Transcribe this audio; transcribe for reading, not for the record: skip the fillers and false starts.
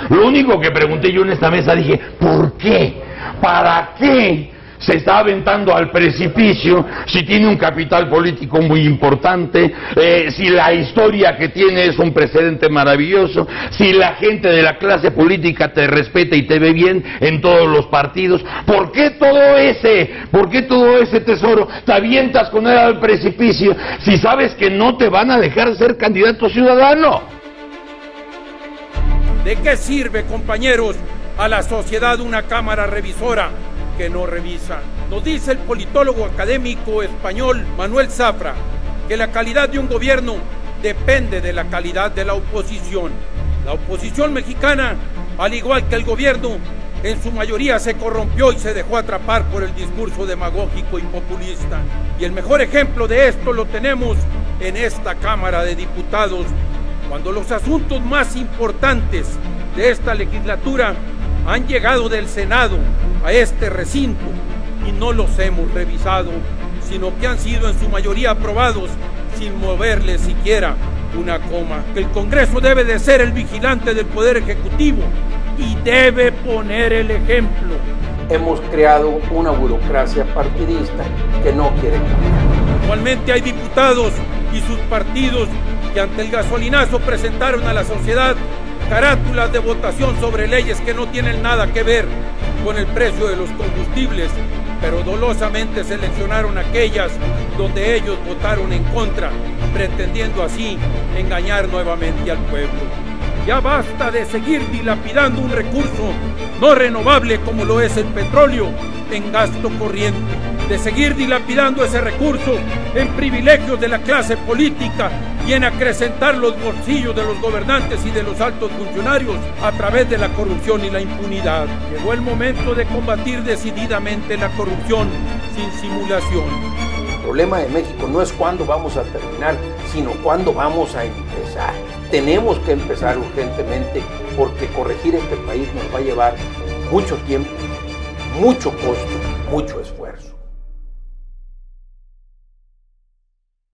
Lo único que pregunté yo en esta mesa, dije, ¿por qué? ¿Para qué se está aventando al precipicio si tiene un capital político muy importante, si la historia que tiene es un precedente maravilloso, si la gente de la clase política te respeta y te ve bien en todos los partidos? ¿Por qué todo ese tesoro te avientas con él al precipicio si sabes que no te van a dejar ser candidato ciudadano? ¿De qué sirve, compañeros, a la sociedad una cámara revisora que no revisa? Nos dice el politólogo académico español Manuel Zafra que la calidad de un gobierno depende de la calidad de la oposición. La oposición mexicana, al igual que el gobierno, en su mayoría se corrompió y se dejó atrapar por el discurso demagógico y populista. Y el mejor ejemplo de esto lo tenemos en esta Cámara de Diputados, cuando los asuntos más importantes de esta legislatura han llegado del Senado a este recinto y no los hemos revisado, sino que han sido en su mayoría aprobados sin moverle siquiera una coma. Que el Congreso debe de ser el vigilante del Poder Ejecutivo y debe poner el ejemplo. Hemos creado una burocracia partidista que no quiere cambiar. Igualmente hay diputados y sus partidos que ante el gasolinazo presentaron a la sociedad carátulas de votación sobre leyes que no tienen nada que ver con el precio de los combustibles, pero dolosamente seleccionaron aquellas donde ellos votaron en contra, pretendiendo así engañar nuevamente al pueblo. Ya basta de seguir dilapidando un recurso no renovable como lo es el petróleo en gasto corriente, de seguir dilapidando ese recurso en privilegios de la clase política y en acrecentar los bolsillos de los gobernantes y de los altos funcionarios a través de la corrupción y la impunidad. Llegó el momento de combatir decididamente la corrupción sin simulación. El problema de México no es cuándo vamos a terminar, sino cuándo vamos a empezar. Tenemos que empezar urgentemente porque corregir este país nos va a llevar mucho tiempo, mucho costo, mucho esfuerzo.